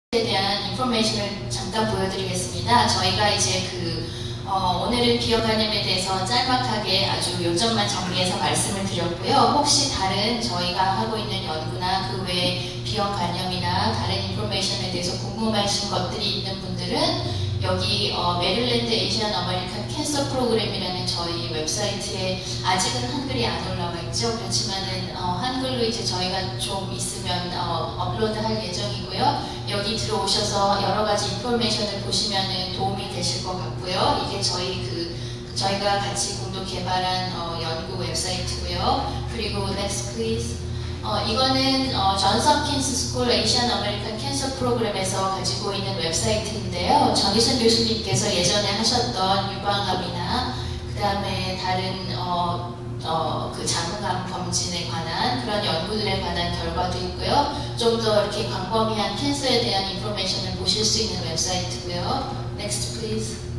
에 대한 인포메이션을 잠깐 보여드리겠습니다. 저희가 이제 오늘은 비형간염에 대해서 짤막하게 아주 요점만 정리해서 말씀을 드렸고요. 혹시 다른 저희가 하고 있는 연구나 그 외에 비형간염이나 다른 인포메이션에 대해서 궁금하신 것들이 있는 분들은 여기 메릴랜드 에이시안 어메리칸 캔서 프로그램이라는 저희 웹사이트에 아직은 한글이 안 올라와 있죠. 그렇지만은 한글로 이제 저희가 좀 있으면 업로드할 예정이고요. 여기 들어오셔서 여러 가지 인포메이션을 보시면은 도움이 되실 것 같고요. 이게 저희가 같이 공동 개발한 연구 웹사이트고요. 그리고 next please. 이거는 존스 홉킨스 스쿨 에이시안 어메리칸 캔서 프로그램에서 가지고 있는 웹사이트인데요. 정희선 교수님께서 예전에 하셨던 유방암이나 그 다음에 다른 그 자궁암 검진에 관한 그런 연구들에 관한 결과도 있고요. 좀 더 이렇게 광범위한 캔서에 대한 인포메이션을 보실 수 있는 웹사이트고요. Next please.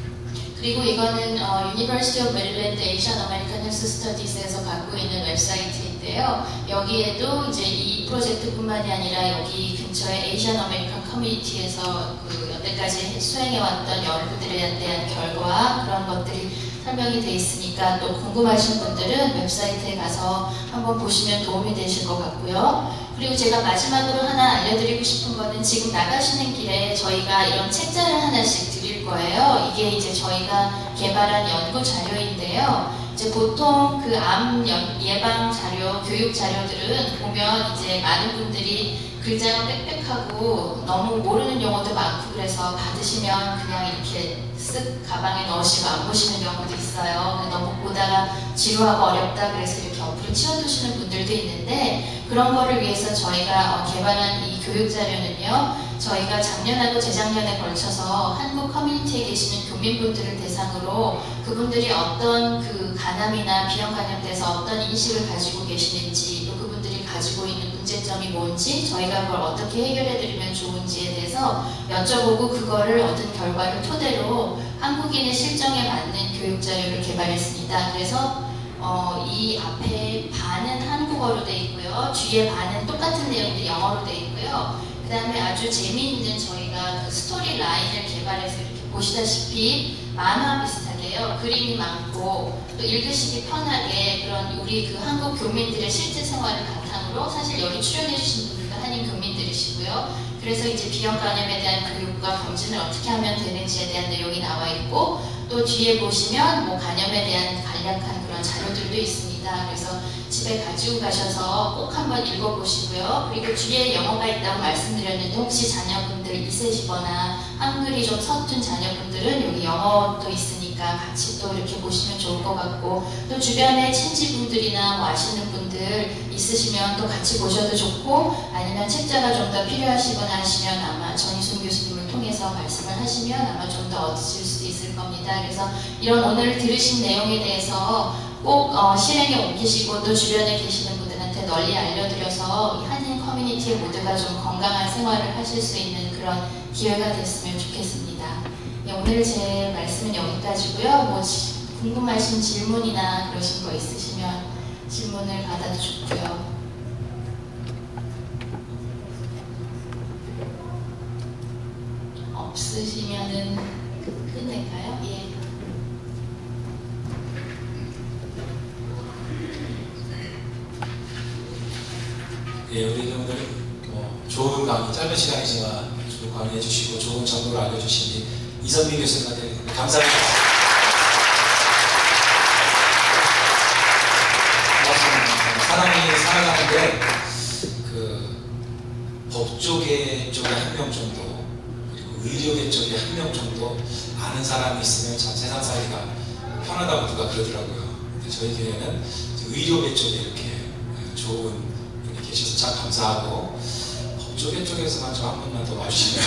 그리고 이거는 University of Maryland Asian American Health Studies에서 갖고 있는 웹사이트인데요. 여기에도 이제 이 프로젝트뿐만이 아니라 여기 근처에 에이시안 아메리칸 커뮤니티에서 여태까지 수행해왔던 연구들에 대한 결과 그런 것들이 설명이 되어 있으니까 또 궁금하신 분들은 웹사이트에 가서 한번 보시면 도움이 되실 것 같고요. 그리고 제가 마지막으로 하나 알려드리고 싶은 거는 지금 나가시는 길에 저희가 이런 책자를 하나씩 드릴 거예요. 이게 이제 저희가 개발한 연구 자료인데요. 이제 보통 그 암 예방 자료, 교육 자료들은 보면 이제 많은 분들이 글자가 빽빽하고 너무 모르는 용어도 많고 그래서 받으시면 그냥 이렇게 쓱 가방에 넣으시고 안 보시는 경우도 있어요. 너무 보다가 지루하고 어렵다 그래서 이렇게 옆으로 치워두시는 분들도 있는데 그런 거를 위해서 저희가 개발한 이 교육 자료는요. 저희가 작년하고 재작년에 걸쳐서 한국 커뮤니티에 계시는 교민분들을 대상으로 그분들이 어떤 그 간암이나 비형간염에 대해서 어떤 인식을 가지고 계시는지 또 그분들이 가지고 있는 문제점이 뭔지 저희가 그걸 어떻게 해결해드리면 좋은지에 대해서 여쭤보고 그거를 얻은 결과를 토대로 한국인의 실정에 맞는 교육 자료를 개발했습니다. 그래서 이 앞에 반은 한국어로 되어 있고요. 뒤에 반은 똑같은 내용들이 영어로 되어 있고요. 그 다음에 아주 재미있는 저희가 그 스토리 라인을 개발해서 이렇게 보시다시피 만화 비슷하게요. 그림이 많고 또 읽으시기 편하게 그런 우리 그 한국 교민들의 실제 생활을 바탕으로 사실 여기 출연해주신 분들도 한인 교민들이시고요. 그래서 이제 비형간염에 대한 교육과 검진을 어떻게 하면 되는지에 대한 내용이 나와 있고 또 뒤에 보시면 뭐 간염에 대한 간략한 그런 자료들도 있습니다. 그래서 집에 가지고 가셔서 꼭 한번 읽어보시고요. 그리고 뒤에 영어가 있다고 말씀드렸는데 혹시 자녀분들 있으시거나 한글이 좀 서툰 자녀분들은 여기 영어도 있으니까 같이 또 이렇게 보시면 좋을 것 같고 또 주변에 친지분들이나 뭐 아시는 분들 있으시면 또 같이 보셔도 좋고 아니면 책자가 좀 더 필요하시거나 하시면 아마 전희순 교수님을 통해서 말씀을 하시면 아마 좀 더 얻으실 수도 있을 겁니다. 그래서 이런 오늘 들으신 내용에 대해서 꼭 실행에 옮기시고 또 주변에 계시는 분들한테 널리 알려드려서 한인 커뮤니티 모두가 좀 건강한 생활을 하실 수 있는 그런 기회가 됐으면 좋겠습니다. 네, 오늘 제 말씀은 여기까지고요. 뭐 궁금하신 질문이나 그러신 거 있으시면 질문을 받아도 좋고요. 없으시면은 끝낼까요? 예. 예, 우리 오늘 좋은 강의, 짧은 시간이지만 좋은 강의 해주시고 좋은 정보를 알려주신 이선민 교수님한테 감사합니다. 사람이 살아가는데 그 법조계 쪽에 한 명 정도 그리고 의료계 쪽에 한 명 정도 아는 사람이 있으면 참 세상 살기가 편하다고 누가 그러더라고요. 근데 저희 교회는 의료계 쪽에 이렇게 좋은 분이 계셔서 참 감사하고 법조계 쪽에서만 좀 한 번만 더 와주시면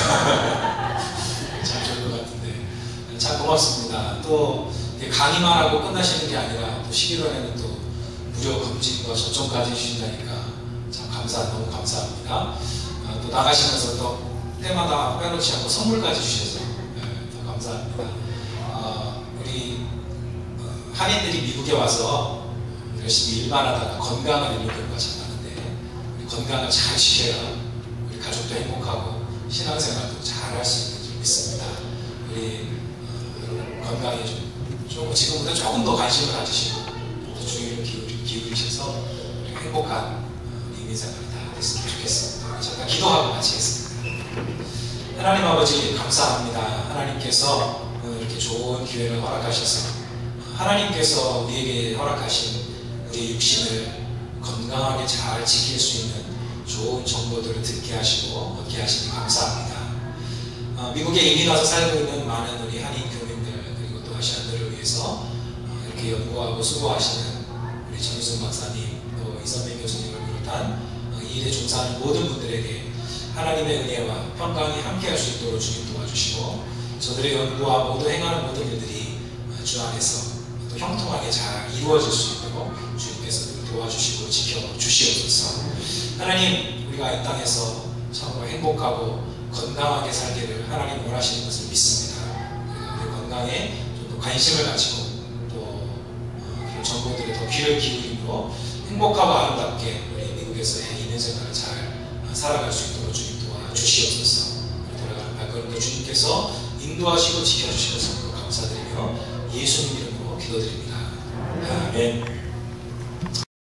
참 좋을 것 같은데 참 고맙습니다. 또 강의만 하고 끝나시는 게 아니라 또 11월에는 또 무료 검진과 접종까지 해주신다니까 참 너무 감사합니다. 또 나가시면서 또 때마다 빼놓지 않고 선물까지 주셔서 더 감사합니다. 우리 한인들이 미국에 와서 열심히 일만 하다가 건강을 잃는 경우가 참 많은데 우리 건강을 잘 지켜야 우리 가족도 행복하고 신앙생활도 잘 할 수 있는 줄 믿습니다. 우리 건강에 좀 지금보다 조금 더 관심을 가지시고 또 주의를 기울이셔서 행복한 인생활이 다 됐으면 좋겠습니다. 잠깐 기도하고 마치겠습니다. 하나님 아버지 감사합니다. 하나님께서 이렇게 좋은 기회를 허락하셔서 하나님께서 우리에게 허락하신 우리의 육신을 건강하게 잘 지킬 수 있는 좋은 정보들을 듣게 하시고 얻게 하시니 감사합니다. 미국에 이민 와서 살고 있는 많은 우리 한인 교민들 그리고 또 아시안들을 위해서 이렇게 연구하고 수고하시는 우리 전희순 박사님 또 이선배 교수님을 비롯한 이 일에 종사하는 모든 분들에게 하나님의 은혜와 평강이 함께할 수 있도록 주님 도와주시고 저들의 연구와 모두 행하는 모든 일들이 주 안에서 또 형통하게 잘 이루어질 수 있도록 주님께서 도와주시고 지켜주시옵소서. 하나님 우리가 이 땅에서 정말 행복하고 건강하게 살기를 하나님 원하시는 것을 믿습니다. 우리 건강에 좀 더 관심을 가지고 또 그런 정보들에 더 귀를 기울이므로 행복하고 아름답게 우리 미국에서의 인생생활을 잘 살아갈 수 있도록 주님 도와주시옵소서. 돌아가는 발걸음도 주님께서 인도하시고 지켜주시옵소서 감사드리며 예수님 이름으로 기도드립니다. 아멘.